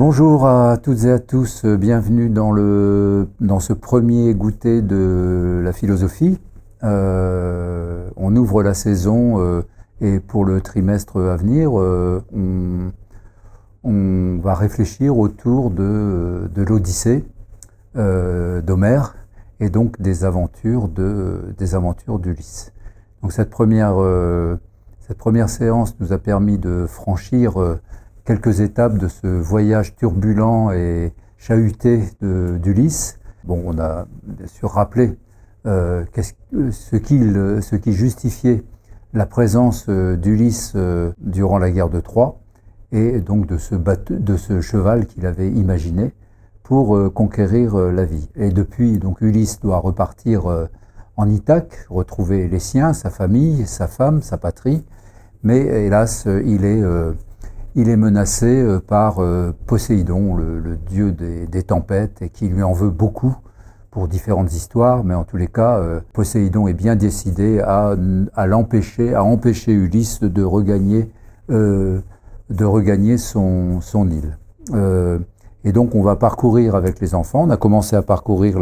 Bonjour à toutes et à tous, bienvenue dans ce premier goûter de la philosophie. On ouvre la saison et pour le trimestre à venir, on va réfléchir autour de l'Odyssée d'Homère et donc des aventures d'Ulysse. Donc cette première séance nous a permis de franchir quelques étapes de ce voyage turbulent et chahuté d'Ulysse. Bon, on a bien sûr rappelé ce qui justifiait la présence d'Ulysse durant la guerre de Troie et donc de ce cheval qu'il avait imaginé pour conquérir la vie. Et depuis, donc Ulysse doit repartir en Ithaque, retrouver les siens, sa famille, sa femme, sa patrie, mais hélas, il est menacé par Poséidon, le dieu des tempêtes, et qui lui en veut beaucoup pour différentes histoires, mais en tous les cas, Poséidon est bien décidé à empêcher Ulysse de regagner son île. Et donc on va parcourir avec les enfants, on a commencé à parcourir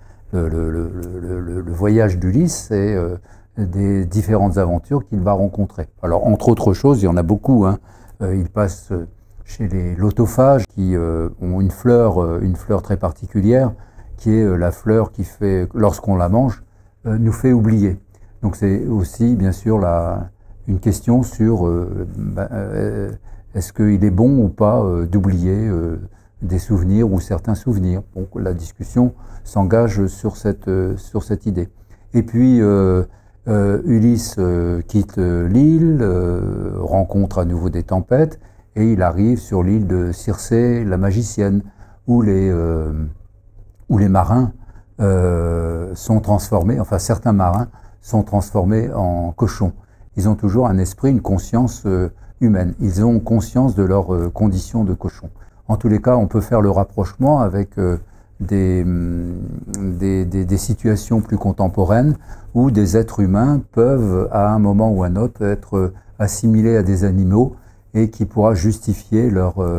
le voyage d'Ulysse et des différentes aventures qu'il va rencontrer. Alors entre autres choses, il y en a beaucoup, hein. Il passe chez les lotophages qui ont une fleur très particulière, qui est la fleur qui fait, lorsqu'on la mange, nous fait oublier. Donc c'est aussi bien sûr une question sur est-ce qu'il est bon ou pas d'oublier des souvenirs ou certains souvenirs. Donc la discussion s'engage sur cette idée. Et puis Ulysse quitte l'île, rencontre à nouveau des tempêtes, et il arrive sur l'île de Circé, la magicienne, où les marins sont transformés, enfin certains marins sont transformés en cochons. Ils ont toujours un esprit, une conscience humaine. Ils ont conscience de leurs conditions de cochons. En tous les cas, on peut faire le rapprochement avec des situations plus contemporaines où des êtres humains peuvent, à un moment ou à un autre, être assimilés à des animaux et qui pourra justifier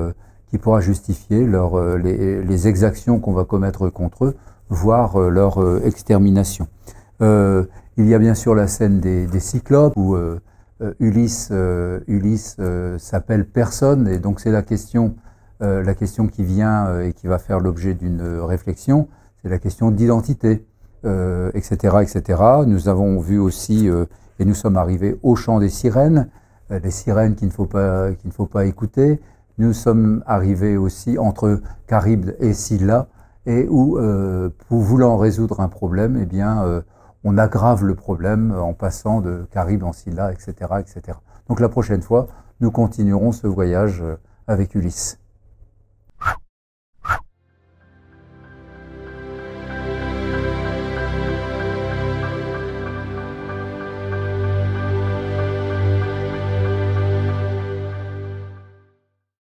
les exactions qu'on va commettre contre eux, voire leur extermination. Il y a bien sûr la scène des Cyclopes où Ulysse s'appelle personne, et donc c'est la question qui vient et qui va faire l'objet d'une réflexion, c'est la question d'identité, etc., etc. Nous avons vu aussi, et nous sommes arrivés au chant des sirènes, les sirènes qu'il ne faut pas écouter. Nous sommes arrivés aussi entre Charybde et Scylla, et où, pour voulant résoudre un problème, eh bien, on aggrave le problème en passant de Charybde en Scylla, etc., etc. Donc la prochaine fois, nous continuerons ce voyage avec Ulysse.